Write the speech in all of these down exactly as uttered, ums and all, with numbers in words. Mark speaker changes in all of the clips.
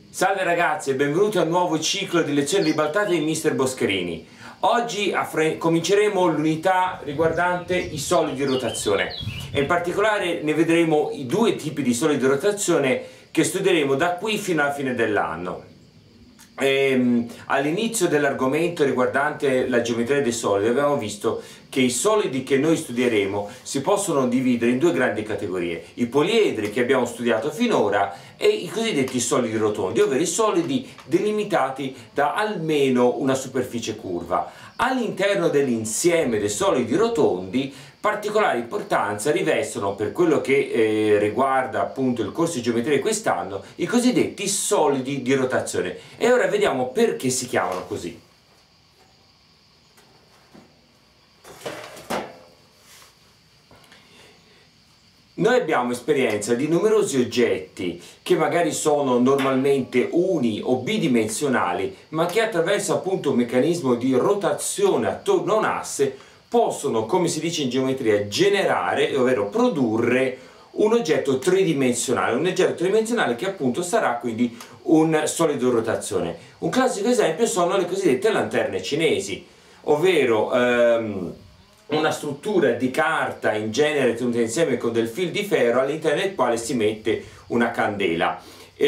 Speaker 1: Salve ragazzi e benvenuti a un nuovo ciclo di lezioni ribaltate di mister Boscherini. Oggi cominceremo l'unità riguardante i solidi di rotazione e in particolare ne vedremo i due tipi di solidi di rotazione che studieremo da qui fino alla fine dell'anno. All'inizio dell'argomento riguardante la geometria dei solidi abbiamo visto che i solidi che noi studieremo si possono dividere in due grandi categorie: i poliedri che abbiamo studiato finora e i cosiddetti solidi rotondi, ovvero i solidi delimitati da almeno una superficie curva. All'interno dell'insieme dei solidi rotondi particolare importanza rivestono, per quello che eh, riguarda appunto il corso di geometria di quest'anno, i cosiddetti solidi di rotazione. E ora vediamo perché si chiamano così. Noi abbiamo esperienza di numerosi oggetti che magari sono normalmente uni o bidimensionali, ma che attraverso appunto un meccanismo di rotazione attorno a un asse possono, come si dice in geometria, generare, ovvero produrre un oggetto tridimensionale, un oggetto tridimensionale che appunto sarà quindi un solido di rotazione. Un classico esempio sono le cosiddette lanterne cinesi, ovvero ehm, una struttura di carta in genere tenuta insieme con del fil di ferro all'interno del quale si mette una candela.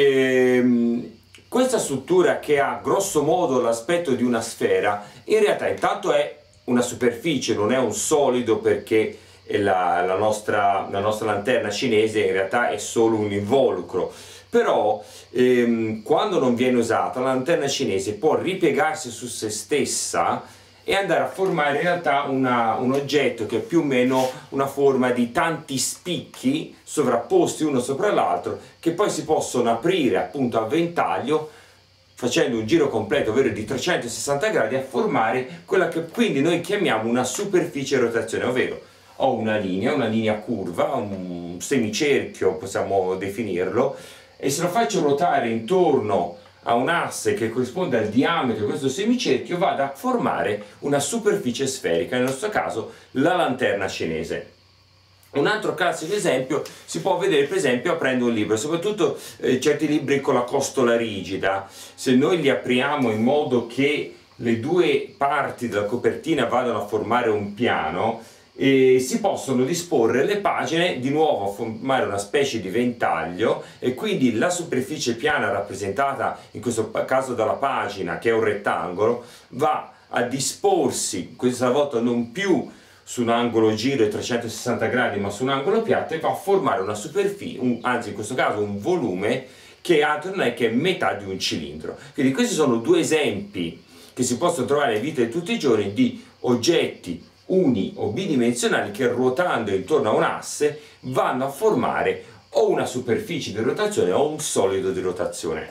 Speaker 1: Ehm, questa struttura, che ha grosso modo l'aspetto di una sfera, in realtà intanto è una superficie, non è un solido, perché la, la, nostra, la nostra lanterna cinese in realtà è solo un involucro. Però ehm, quando non viene usata, la lanterna cinese può ripiegarsi su se stessa e andare a formare in realtà una, un oggetto che è più o meno una forma di tanti spicchi sovrapposti uno sopra l'altro, che poi si possono aprire appunto a ventaglio, facendo un giro completo, ovvero di trecentosessanta gradi, a formare quella che quindi noi chiamiamo una superficie di rotazione, ovvero ho una linea, una linea curva, un semicerchio possiamo definirlo, e se lo faccio ruotare intorno a un asse che corrisponde al diametro di questo semicerchio, vado a formare una superficie sferica, nel nostro caso la lanterna cinese. Un altro classico esempio si può vedere per esempio aprendo un libro, soprattutto eh, certi libri con la costola rigida. Se noi li apriamo in modo che le due parti della copertina vadano a formare un piano, eh, si possono disporre le pagine di nuovo a formare una specie di ventaglio, e quindi la superficie piana rappresentata in questo caso dalla pagina, che è un rettangolo, va a disporsi questa volta non più su un angolo giro di trecentosessanta gradi ma su un angolo piatto, e va a formare una superficie, un, anzi in questo caso un volume, che altro non è che metà di un cilindro. Quindi questi sono due esempi che si possono trovare nella vita di tutti i giorni di oggetti uni o bidimensionali che, ruotando intorno a un asse, vanno a formare o una superficie di rotazione o un solido di rotazione.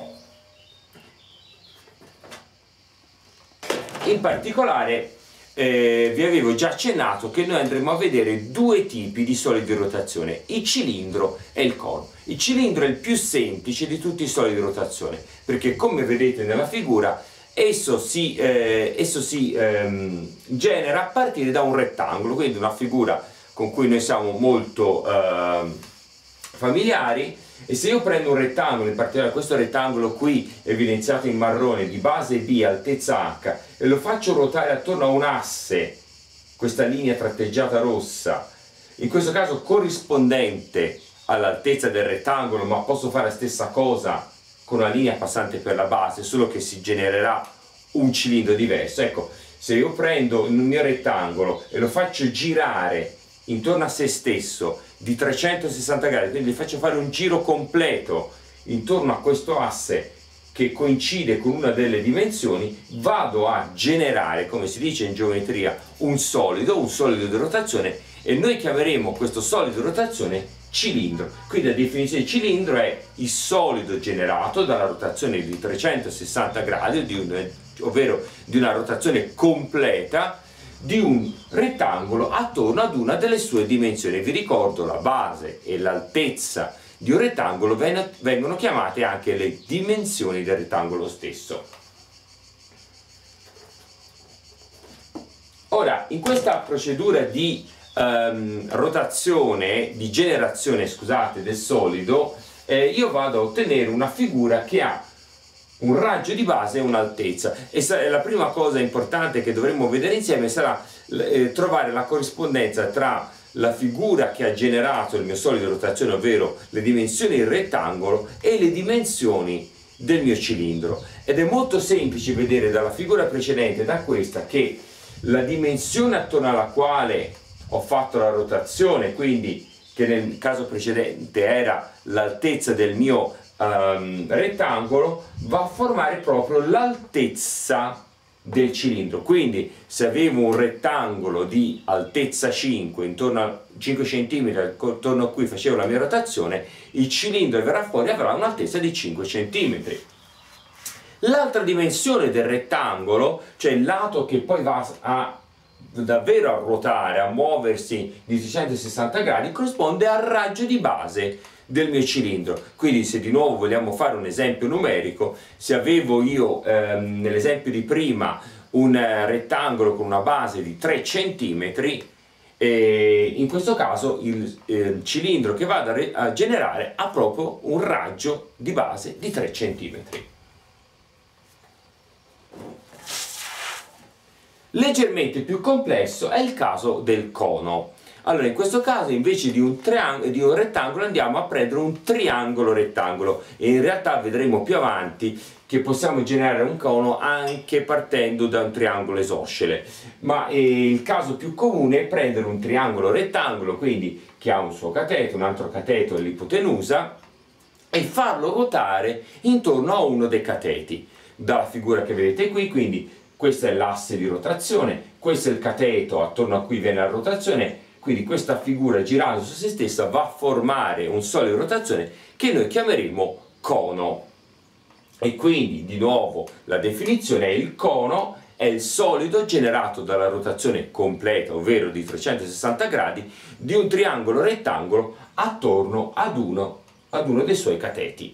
Speaker 1: In particolare Eh, vi avevo già accennato che noi andremo a vedere due tipi di solidi di rotazione: il cilindro e il cono. Il cilindro è il più semplice di tutti i solidi di rotazione, perché come vedete nella figura esso si, eh, esso si ehm, genera a partire da un rettangolo, quindi una figura con cui noi siamo molto eh, familiari. E se io prendo un rettangolo, in particolare questo rettangolo qui evidenziato in marrone, di base B, altezza H, e lo faccio ruotare attorno a un asse, questa linea tratteggiata rossa, in questo caso corrispondente all'altezza del rettangolo, ma posso fare la stessa cosa con una linea passante per la base, solo che si genererà un cilindro diverso. Ecco, se io prendo il mio rettangolo e lo faccio girare intorno a se stesso di trecentosessanta gradi, quindi gli faccio fare un giro completo intorno a questo asse che coincide con una delle dimensioni, vado a generare, come si dice in geometria, un solido, un solido di rotazione, e noi chiameremo questo solido di rotazione cilindro. Quindi la definizione di cilindro è il solido generato dalla rotazione di trecentosessanta gradi, di un, ovvero di una rotazione completa di un rettangolo attorno ad una delle sue dimensioni. Vi ricordo, la base e l'altezza di un rettangolo vengono chiamate anche le dimensioni del rettangolo stesso. Ora, in questa procedura di ehm, rotazione, di generazione, scusate, del solido, eh, io vado a ottenere una figura che ha un raggio di base e un'altezza. E la prima cosa importante che dovremmo vedere insieme sarà eh, trovare la corrispondenza tra la figura che ha generato il mio solido di rotazione, ovvero le dimensioni del rettangolo, e le dimensioni del mio cilindro. Ed è molto semplice vedere dalla figura precedente, da questa, che la dimensione attorno alla quale ho fatto la rotazione, quindi che nel caso precedente era l'altezza del mio um, rettangolo, va a formare proprio l'altezza del cilindro. Quindi se avevo un rettangolo di altezza cinque, intorno a cinque centimetri, attorno a cui facevo la mia rotazione, il cilindro che verrà fuori avrà un'altezza di cinque centimetri. L'altra dimensione del rettangolo, cioè il lato che poi va a davvero a ruotare, a muoversi di trecentosessanta gradi, corrisponde al raggio di base del mio cilindro. Quindi se di nuovo vogliamo fare un esempio numerico, se avevo io ehm, nell'esempio di prima un eh, rettangolo con una base di tre centimetri, eh, in questo caso il eh, cilindro che vado a, a generare ha proprio un raggio di base di tre centimetri. Leggermente più complesso è il caso del cono. Allora, in questo caso invece di un, di un rettangolo andiamo a prendere un triangolo rettangolo, e in realtà vedremo più avanti che possiamo generare un cono anche partendo da un triangolo isoscele, ma eh, il caso più comune è prendere un triangolo rettangolo, quindi che ha un suo cateto, un altro cateto e l'ipotenusa, e farlo ruotare intorno a uno dei cateti, dalla figura che vedete qui. Quindi questa è l'asse di rotazione, questo è il cateto attorno a cui viene la rotazione, quindi questa figura girando su se stessa va a formare un solido di rotazione che noi chiameremo cono. E quindi di nuovo la definizione è: il cono è il solido generato dalla rotazione completa, ovvero di trecentosessanta gradi, di un triangolo rettangolo attorno ad uno, ad uno dei suoi cateti.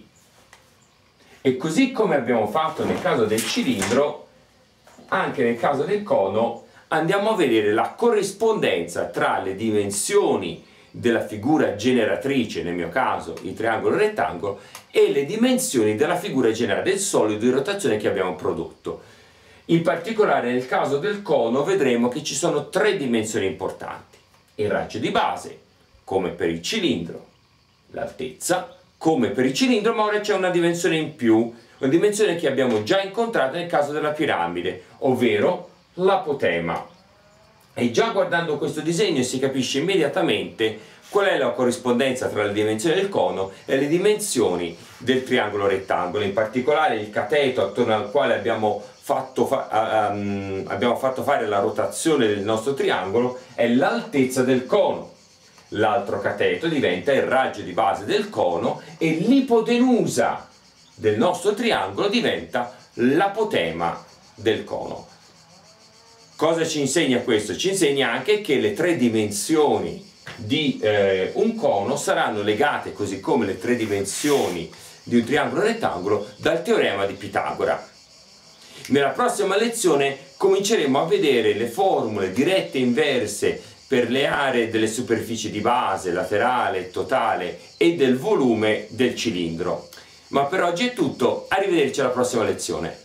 Speaker 1: E così come abbiamo fatto nel caso del cilindro, anche nel caso del cono andiamo a vedere la corrispondenza tra le dimensioni della figura generatrice, nel mio caso il triangolo rettangolo, e le dimensioni della figura generale del solido di rotazione che abbiamo prodotto. In particolare nel caso del cono vedremo che ci sono tre dimensioni importanti: il raggio di base, come per il cilindro, l'altezza, come per il cilindro, ma ora c'è una dimensione in più, una dimensione che abbiamo già incontrato nel caso della piramide, ovvero l'apotema. E già guardando questo disegno si capisce immediatamente qual è la corrispondenza tra le dimensioni del cono e le dimensioni del triangolo rettangolo. In particolare il cateto attorno al quale abbiamo fatto, fa um, abbiamo fatto fare la rotazione del nostro triangolo è l'altezza del cono. L'altro cateto diventa il raggio di base del cono, e l'ipotenusa del nostro triangolo diventa l'apotema del cono. Cosa ci insegna questo? Ci insegna anche che le tre dimensioni di eh, un cono saranno legate, così come le tre dimensioni di un triangolo rettangolo, dal teorema di Pitagora. Nella prossima lezione cominceremo a vedere le formule dirette e inverse per le aree delle superfici di base, laterale, totale e del volume del cilindro. Ma per oggi è tutto, arrivederci alla prossima lezione.